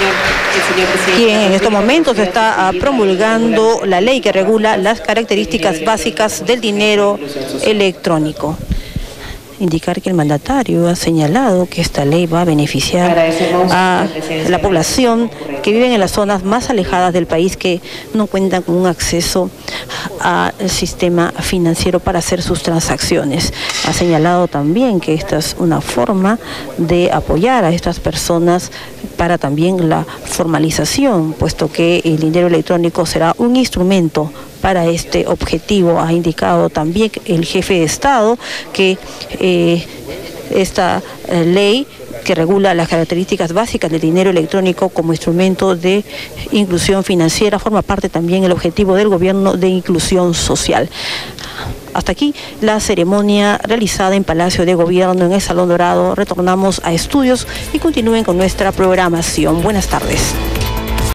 quien en estos momentos está promulgando la ley que regula las características básicas del dinero electrónico. Indicar que el mandatario ha señalado que esta ley va a beneficiar a la población que vive en las zonas más alejadas del país, que no cuentan con un acceso al sistema financiero para hacer sus transacciones. Ha señalado también que esta es una forma de apoyar a estas personas para también la formalización, puesto que el dinero electrónico será un instrumento para este objetivo. Ha indicado también el jefe de Estado que esta ley que regula las características básicas del dinero electrónico como instrumento de inclusión financiera forma parte también del objetivo del gobierno de inclusión social. Hasta aquí la ceremonia realizada en Palacio de Gobierno en el Salón Dorado. Retornamos a estudios y continúen con nuestra programación. Buenas tardes.